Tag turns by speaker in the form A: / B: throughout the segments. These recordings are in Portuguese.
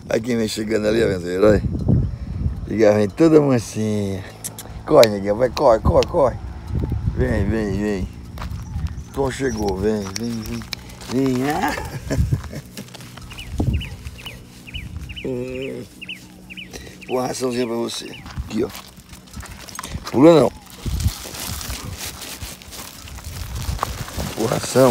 A: Olha quem vem chegando ali, aventureiro, olha. Liga, vem toda mansinha. Corre, neguinho, vai, corre, corre, corre. Vem, vem, vem. Tom chegou, vem, vem, vem. Vem, ah. Uma raçãozinha pra você. Aqui, ó. Pula não. Uma ração.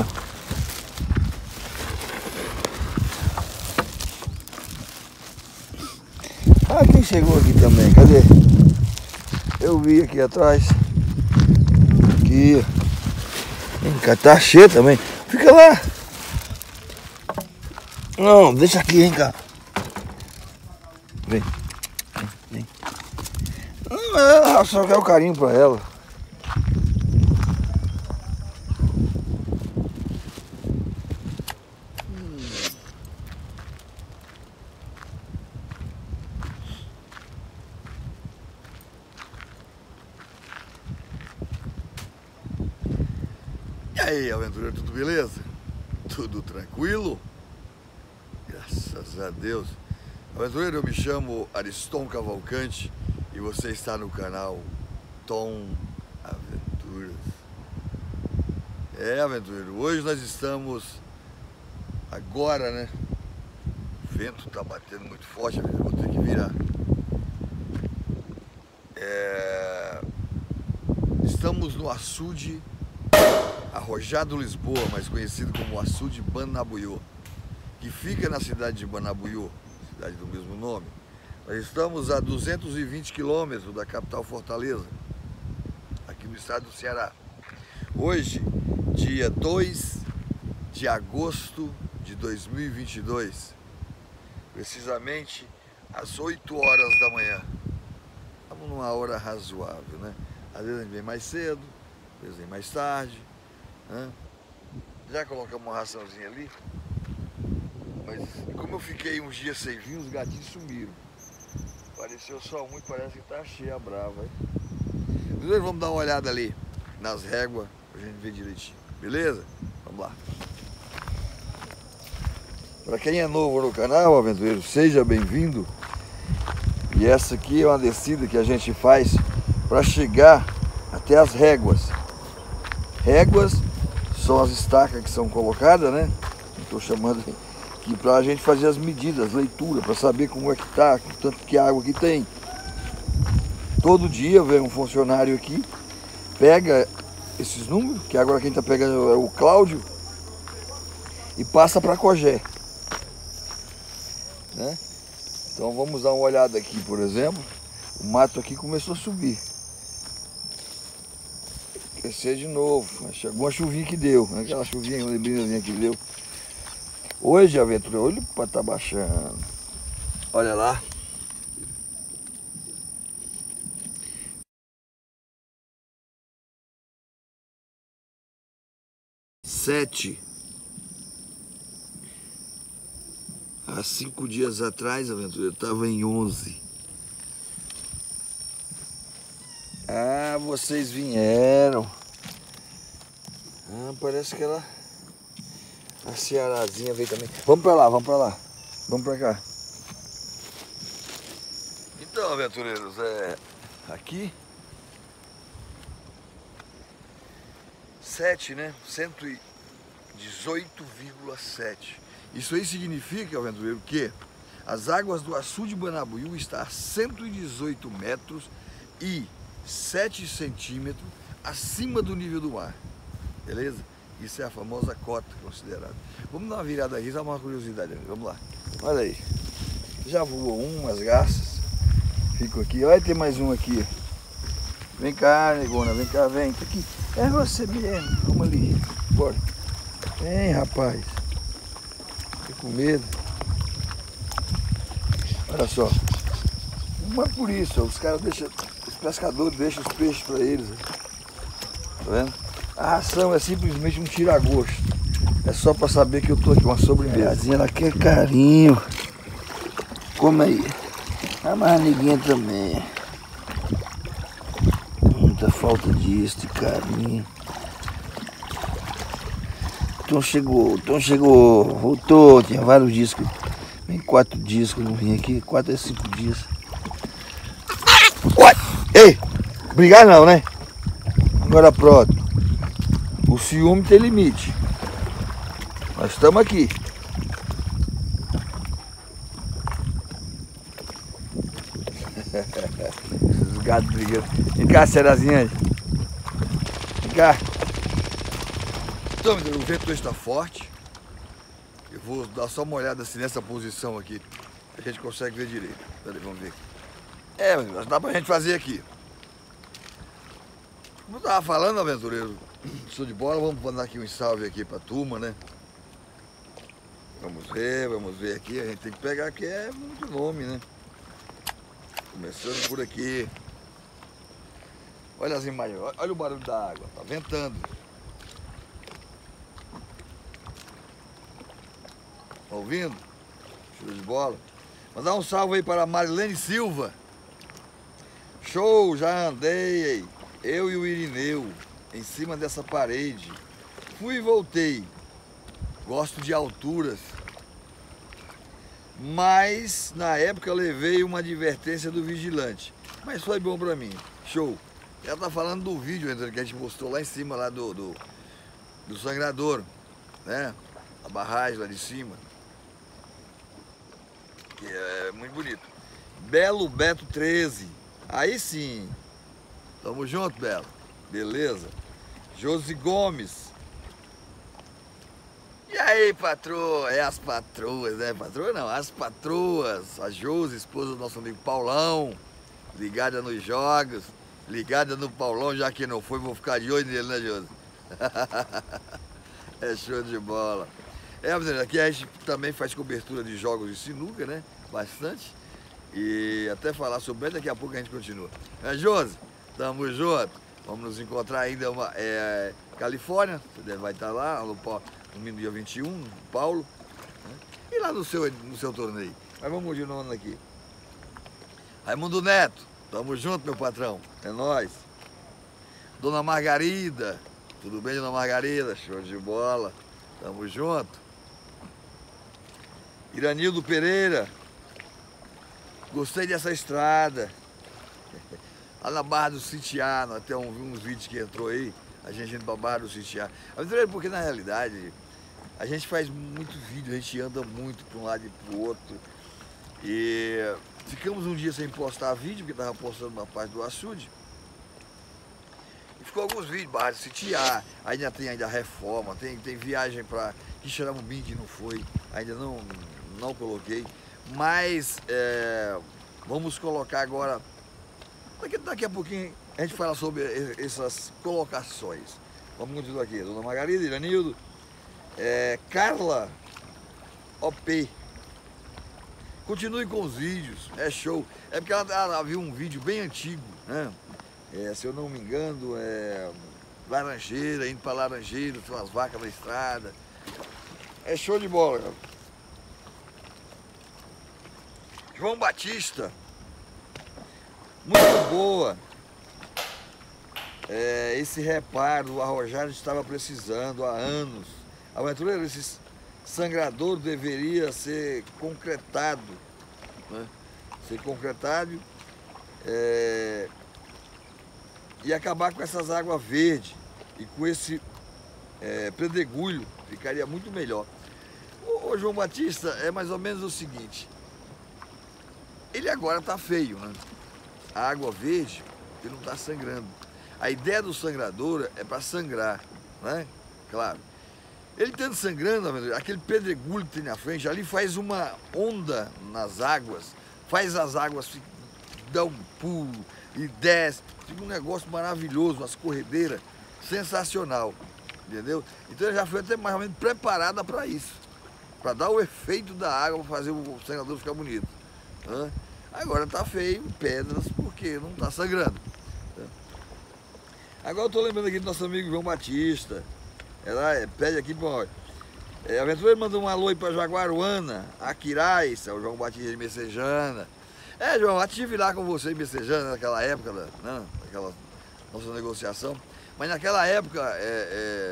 A: Ah, quem chegou aqui também? Cadê? Eu vi aqui atrás. Aqui. Vem cá, tá cheio também. Fica lá. Não, deixa aqui, vem cá. Vem. Vem. Não, só quer o carinho pra ela. E aí, aventureiro, tudo beleza? Tudo tranquilo? Graças a Deus. Aventureiro, eu me chamo Ariston Cavalcante e você está no canal Tom Aventuras. É, aventureiro, hoje nós estamos agora, né? O vento tá batendo muito forte, eu vou ter que virar. Estamos no açude Arrojado Lisboa, mais conhecido como açude Banabuyô, que fica na cidade de Banabuyô, cidade do mesmo nome. Nós estamos a 220 quilômetros da capital Fortaleza, aqui no estado do Ceará. Hoje, dia 2 de agosto de 2022, precisamente às 8 horas da manhã. Estamos numa hora razoável, né? Às vezes a gente vem mais cedo, às vezes vem mais tarde. Já colocamos uma raçãozinha ali, mas como eu fiquei uns dias sem vir, os gatinhos sumiram. Apareceu só um e parece que tá cheia brava, hein? Mas vamos dar uma olhada ali nas réguas pra gente ver direitinho, beleza? Vamos lá. Para quem é novo no canal, aventureiro, seja bem-vindo. E essa aqui é uma descida que a gente faz para chegar até as réguas. Réguas são as estacas que são colocadas, né? Estou chamando aqui para a gente fazer as medidas, leitura, para saber como é que tá, tanto que água que tem. Todo dia vem um funcionário aqui, pega esses números, que agora quem está pegando é o Cláudio, e passa para a Cogé, né? Então vamos dar uma olhada aqui, por exemplo. O mato aqui começou a subir. Crescer de novo, mas chegou uma chuvinha que deu, né? Aquela chuvinha, uma neblinazinha que deu. Hoje, aventura, olha para tá baixando. Olha lá. Há 5 dias atrás, aventura, estava em 11. Ah, vocês vieram. Ah, parece que ela... A Cearazinha veio também. Vamos pra lá, vamos pra lá. Vamos pra cá. Então, aventureiros, aqui 7, né? 118,7. Isso aí significa, aventureiro, que as águas do açude Banabuyô estão a 118 metros e 7 centímetros acima do nível do mar. Beleza? Isso é a famosa cota considerada. Vamos dar uma virada aqui, só uma curiosidade. Vamos lá. Olha aí. Já voou umas garças. Fico aqui. Olha, tem mais um aqui. Vem cá, negona. Vem cá, vem. Tá aqui. É você mesmo. Vamos ali. Bora. Vem, rapaz. Fica com medo. Olha só. Não é por isso. Os caras deixam... Os pescadores deixam os peixes para eles. Tá vendo? A ração é simplesmente um tira-gosto. É só para saber que eu tô aqui, uma sobremesazinha, ela quer carinho. Come aí. A marniguinha também. Muita falta disso, de carinho. Tom chegou, voltou. Tinha vários dias que Tem 4 dias que eu não vim aqui, 4 a 5 dias. Uai! Ei! Brigar não, né? Agora pronto. O ciúme tem limite. Nós estamos aqui. Os gatos brigando. Vem cá, Serazinha. Vem cá. Então, o vento hoje está forte. Eu vou dar só uma olhada assim nessa posição aqui. A gente consegue ver direito. Peraí, vamos ver. Mas dá pra gente fazer aqui. Como eu tava falando, aventureiro, show de bola, vamos mandar aqui um salve aqui pra turma, né? Vamos ver aqui, a gente tem que pegar que é muito nome, né? Começando por aqui. Olha as imagens, olha o barulho da água, tá ventando. Tá ouvindo? Show de bola. Mandar um salve aí para a Marilene Silva. Show, já andei, eu e o Irineu, em cima dessa parede. Fui e voltei. Gosto de alturas. Mas na época eu levei uma advertência do vigilante. Mas foi bom pra mim. Show. Ela tá falando do vídeo que a gente postou lá em cima lá do sangrador, né? A barragem lá de cima. Que é muito bonito. Belo Beto 13. Aí sim. Tamo junto, Belo. Beleza. Josi Gomes. E aí, patroa? É as patroas, né? Patroa não, as patroas. A Josi, esposa do nosso amigo Paulão. Ligada nos jogos. Ligada no Paulão, já que não foi, vou ficar de olho nele, né, Josi? É show de bola. Aqui a gente também faz cobertura de jogos de sinuca, né? Bastante. E até falar sobre ele, daqui a pouco a gente continua. Josi, tamo junto. Vamos nos encontrar ainda Califórnia, você vai estar lá, no dia 21, Paulo. Né? E lá no seu torneio. Mas vamos continuando aqui. Raimundo Neto, tamo junto, meu patrão. É nóis. Dona Margarida, tudo bem, Dona Margarida? Show de bola. Tamo junto. Iranildo Pereira. Gostei dessa estrada. Lá na Barra do Sitiá, até uns vídeos que entrou aí, a gente indo pra Barra do Sitiá. Porque na realidade, a gente faz muito vídeo, a gente anda muito para um lado e pro outro. E ficamos um dia sem postar vídeo, porque tava postando uma parte do açude. E ficou alguns vídeos, Barra do Sitiá, ainda tem a reforma, tem viagem para Quixeramobim que não foi, ainda não coloquei. Mas vamos colocar agora, daqui a pouquinho a gente fala sobre essas colocações. Vamos continuar aqui, Dona Margarida, Iranildo, Carla OP. Continue com os vídeos, é show. É porque ela viu um vídeo bem antigo, né? Se eu não me engano, Laranjeira, indo para Laranjeira, tem umas vacas na estrada. É show de bola, cara. João Batista, muito boa. Esse reparo o Arrojado estava precisando há anos. Aventureiro, esse sangrador deveria ser concretado, né? Ser concretado e acabar com essas águas verdes e com esse pedregulho, ficaria muito melhor. O João Batista é mais ou menos o seguinte. Ele agora está feio, né? A água verde, ele não está sangrando. A ideia do sangrador é para sangrar, né? Claro. Ele estando sangrando, aquele pedregulho que tem na frente, ali faz uma onda nas águas, faz as águas dar um pulo e desce. Fica um negócio maravilhoso, umas corredeiras, sensacional, entendeu? Então ele já foi até mais ou menos preparada para isso, para dar o efeito da água, para fazer o sangrador ficar bonito. Né? Agora tá feio, pedras, porque não tá sangrando. Agora eu tô lembrando aqui do nosso amigo João Batista. Ela pede aqui, bom, a Aventureiro mandou um alô aí pra Jaguaruana, Aquiraz, é o João Batista de Messejana. João, eu estive lá com você em Messejana naquela época, né, naquela nossa negociação. Mas naquela época,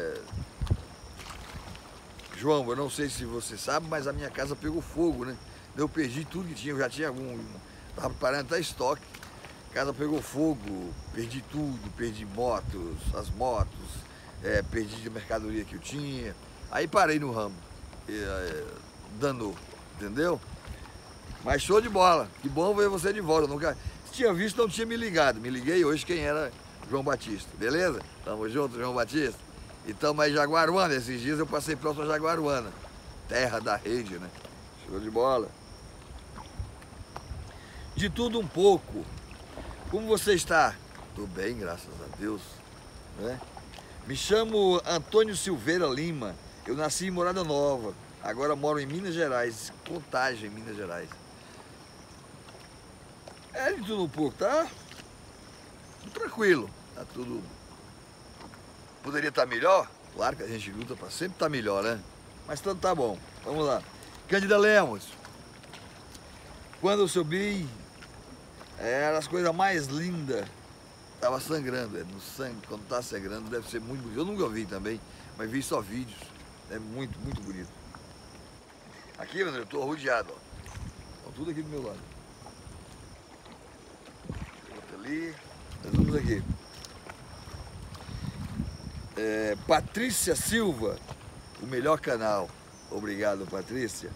A: João, eu não sei se você sabe, mas a minha casa pegou fogo, né? Eu perdi tudo que tinha, eu já tinha estava preparando até estoque. A casa pegou fogo, perdi tudo, perdi motos, as motos, perdi a mercadoria que eu tinha. Aí parei no ramo, danou, entendeu? Mas show de bola, que bom ver você de volta. Eu nunca, se tinha visto, não tinha me ligado. Me liguei hoje quem era João Batista, beleza? Tamo junto, João Batista. E tamo aí em Jaguaruana, esses dias eu passei próximo a Jaguaruana, terra da rede, né? Show de bola. De tudo um pouco. Como você está? Tô bem, graças a Deus, né? Me chamo Antônio Silveira Lima. Eu nasci em Morada Nova. Agora moro em Minas Gerais, Contagem, Minas Gerais. De tudo um pouco, tá? Tranquilo, tá tudo. Poderia estar melhor? Claro que a gente luta para sempre estar melhor, né? Mas tanto tá bom. Vamos lá. Cândida Lemos. Quando eu subi, era as coisas mais lindas. Tava sangrando, no sangue, quando tá sangrando, deve ser muito bonito. Eu nunca vi também, mas vi só vídeos. É muito, muito bonito. Aqui, meu Deus, eu tô rodeado, ó. Estão tudo aqui do meu lado. Outro ali. Nós vamos aqui. Patrícia Silva, o melhor canal. Obrigado, Patrícia.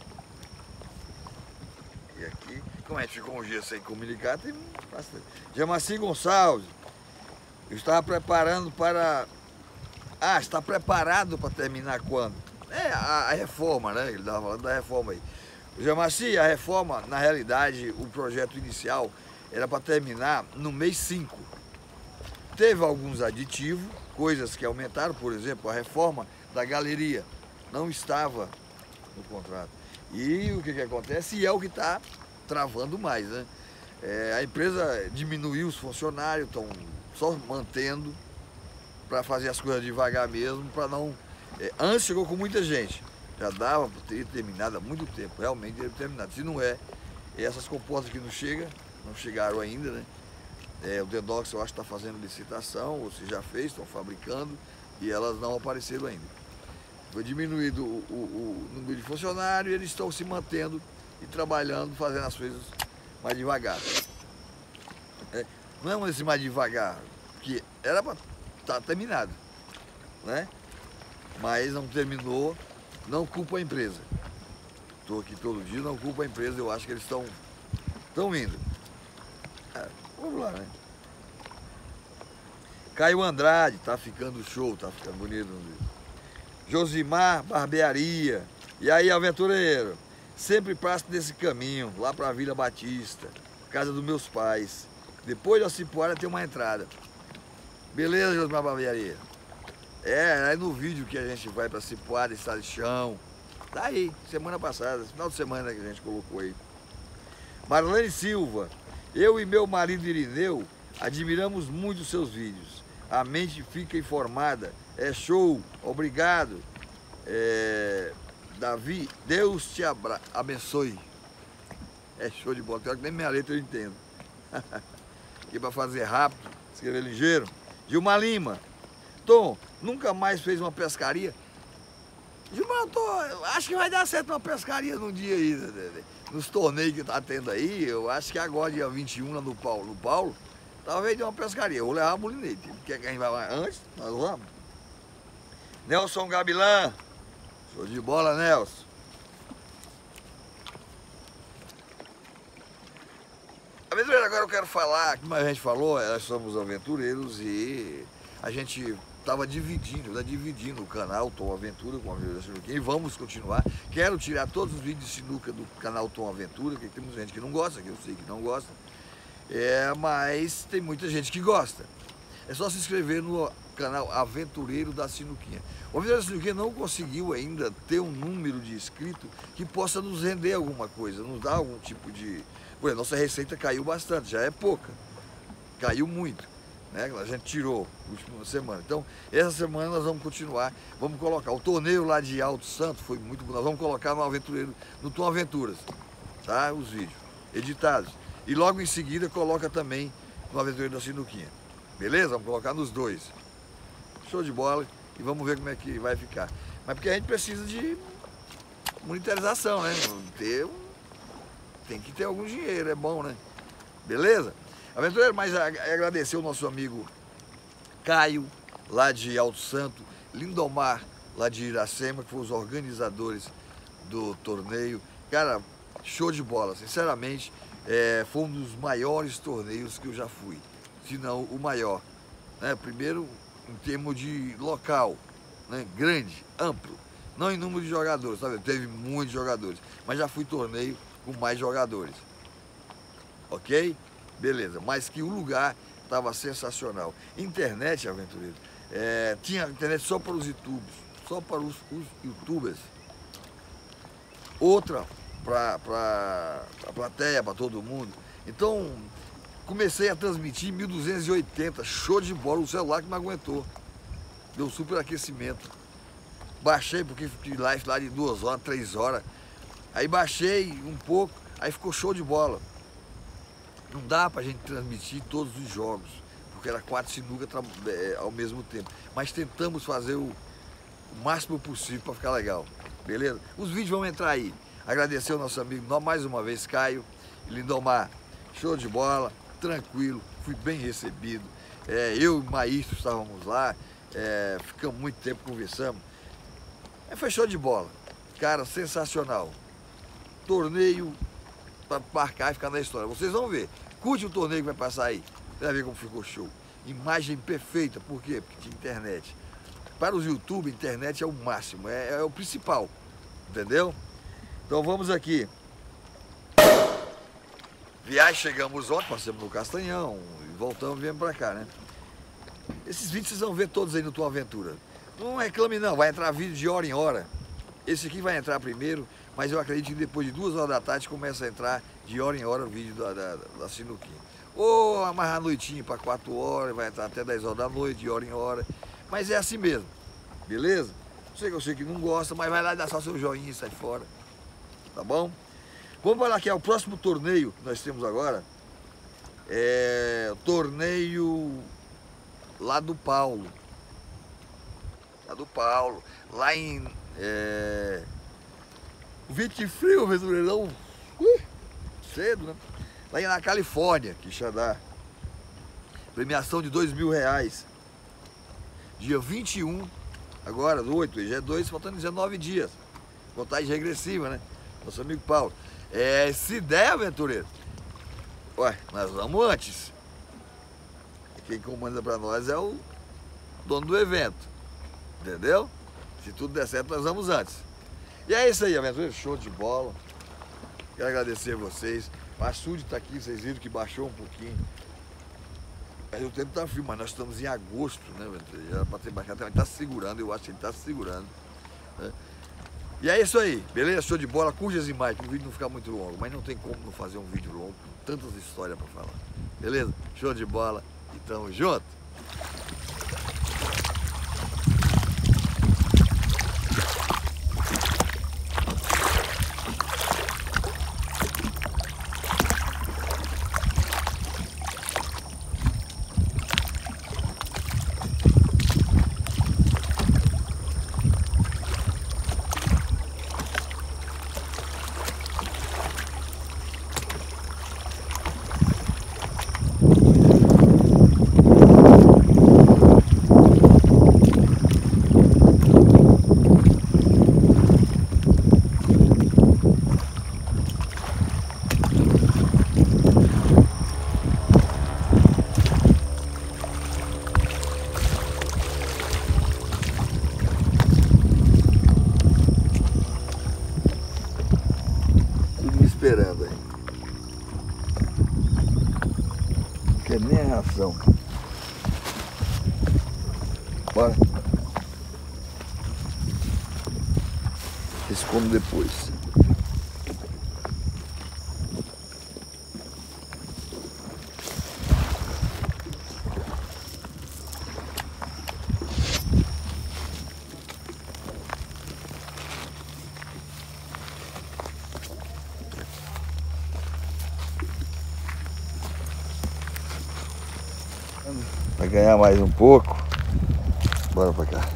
A: E aqui, como a gente ficou um dia sem comunicar, tem bastante. Jamaci Gonçalves, eu estava preparando para... está preparado para terminar quando? A reforma, né? Ele estava falando da reforma aí. Jamaci, a reforma, na realidade, o projeto inicial era para terminar no mês 5. Teve alguns aditivos, coisas que aumentaram, por exemplo, a reforma da galeria não estava no contrato. E o que acontece? E é o que está travando mais, né? A empresa diminuiu os funcionários, estão só mantendo para fazer as coisas devagar mesmo, para não... antes chegou com muita gente, já dava para ter terminado há muito tempo, realmente ter terminado. Se não essas compostas que não chegaram ainda, né? O Dendox eu acho que está fazendo licitação, ou se já fez, estão fabricando, e elas não apareceram ainda. Foi diminuído o número de funcionários, eles estão se mantendo e trabalhando, fazendo as coisas mais devagar. Não é esse mais devagar, que era para estar terminado, né? Mas não terminou, não culpa a empresa. Estou aqui todo dia, não culpa a empresa, eu acho que eles estão indo. Vamos lá, né? Caio Andrade, tá ficando show, tá ficando bonito. Josimar Barbearia. E aí, aventureiro? Sempre passo desse caminho, lá pra Vila Batista, casa dos meus pais. Depois da Cipuara tem uma entrada. Beleza, Josimar Barbearia? Aí no vídeo que a gente vai pra Cipuara, Estado de Chão. Tá aí, semana passada, final de semana que a gente colocou aí. Marlene Silva. Eu e meu marido Irineu admiramos muito os seus vídeos. A mente fica informada. É show. Obrigado. Davi, Deus te abençoe. É show de bola. Pior que nem minha letra eu entendo. Aqui para fazer rápido, escrever ligeiro. Gilmar Lima. Tom, nunca mais fez uma pescaria? Gilmar, acho que vai dar certo uma pescaria num dia aí. Nos torneios que tá tendo aí, eu acho que agora, dia 21, lá no Paulo, talvez de uma pescaria. Eu vou levar a mulinete. Quer que a gente vá lá antes? Nós vamos. Nelson Gabilã. Show de bola, Nelson. Aventureiro, agora eu quero falar, como a gente falou, nós somos aventureiros e a gente estava dividindo o canal Tom Aventura com a Aventura da Sinuca, e vamos continuar. Quero tirar todos os vídeos de sinuca do canal Tom Aventura, que tem muita gente que não gosta, que eu sei que não gosta, mas tem muita gente que gosta. É só se inscrever no canal Aventureiro da Sinuquinha. O Aventureiro da Sinuquinha não conseguiu ainda ter um número de inscritos que possa nos render alguma coisa, nos dar algum tipo de... Por exemplo, nossa receita caiu bastante, já é pouca, caiu muito. Né? A gente tirou na última semana. Então, essa semana nós vamos continuar. Vamos colocar o torneio lá de Alto Santo, foi muito bom. Nós vamos colocar no Aventureiro, no Tom Aventuras, tá? Os vídeos editados. E logo em seguida coloca também no Aventureiro da Sinuquinha. Beleza? Vamos colocar nos dois. Show de bola. E vamos ver como é que vai ficar. Mas porque a gente precisa de monitorização, né? Ter tem que ter algum dinheiro, é bom, né? Beleza? Aventureiro, mas agradecer o nosso amigo Caio, lá de Alto Santo, Lindomar, lá de Iracema, que foram os organizadores do torneio. Cara, show de bola, sinceramente, foi um dos maiores torneios que eu já fui, se não o maior, né? Primeiro, em termos de local, né? Grande, amplo, não em número de jogadores, sabe? Teve muitos jogadores, mas já fui torneio com mais jogadores, ok? Beleza, mas que o lugar estava sensacional. Internet, aventureiro, tinha internet só para os youtubers, só para os youtubers. Outra para a plateia, para todo mundo. Então, comecei a transmitir 1280, show de bola, o celular que me aguentou. Deu super aquecimento. Baixei, porque fiquei live lá de 2 horas, 3 horas. Aí baixei um pouco, aí ficou show de bola. Não dá pra gente transmitir todos os jogos, porque era 4 sinuca ao mesmo tempo. Mas tentamos fazer o máximo possível para ficar legal, beleza? Os vídeos vão entrar aí. Agradecer ao nosso amigo, mais uma vez, Caio, Lindomar, show de bola, tranquilo, fui bem recebido. Eu e o Maístro estávamos lá, ficamos muito tempo conversando. Foi show de bola, cara, sensacional. Torneio para marcar e ficar na história. Vocês vão ver. Curte o torneio que vai passar aí. Você vai ver como ficou show. Imagem perfeita. Por quê? Porque tinha internet. Para os YouTube, internet é o máximo. É o principal. Entendeu? Então vamos aqui. Viagem, chegamos ontem, passamos no Castanhão. E voltamos e viemos para cá, né? Esses vídeos vocês vão ver todos aí no Tua Aventura. Não reclame não. Vai entrar vídeo de hora em hora. Esse aqui vai entrar primeiro, mas eu acredito que depois de 2 horas da tarde começa a entrar de hora em hora o vídeo da sinuquinha. Ou amarrar a noitinha para 4 horas, vai entrar até 10 horas da noite, de hora em hora. Mas é assim mesmo, beleza? Eu sei que não gosta, mas vai lá e dá só seu joinha e sai fora, tá bom? Vamos falar que é o próximo torneio que nós temos agora. O torneio lá do Paulo. Lá em... Vinte frio, aventureirão, cedo, né? Lá na Califórnia, Quixadá. Premiação de R$2.000. Dia 21, agora, do 8, já é 2, faltando 19 dias. Contagem regressiva, né? Nosso amigo Paulo. Se der, aventureiro, ué, nós vamos antes. Quem comanda pra nós é o dono do evento. Entendeu? Se tudo der certo, nós vamos antes. E é isso aí, aventureiro. Show de bola. Quero agradecer a vocês. O açude está aqui, vocês viram que baixou um pouquinho. Mas o tempo está frio, mas nós estamos em agosto, né, aventureiro? Já era para ter baixado, também está segurando, eu acho que ele está segurando. Né? E é isso aí, beleza? Show de bola. Curte as imagens, para o vídeo não ficar muito longo. Mas não tem como não fazer um vídeo longo com tantas histórias para falar. Beleza? Show de bola e tamo junto. Esperando aí. Não quer nem a ração. Bora. Eles comem depois. Vai ganhar mais um pouco. Bora pra cá.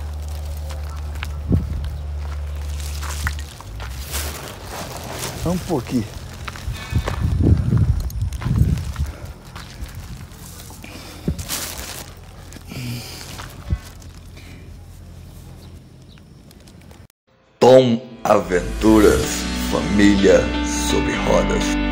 A: Um pouquinho. Tom Aventuras, família sobre rodas.